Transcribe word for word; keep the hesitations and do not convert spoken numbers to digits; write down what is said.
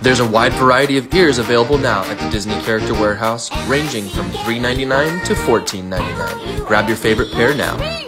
There's a wide variety of ears available now at the Disney Character Warehouse, ranging from three ninety-nine to fourteen ninety-nine. Grab your favorite pair now.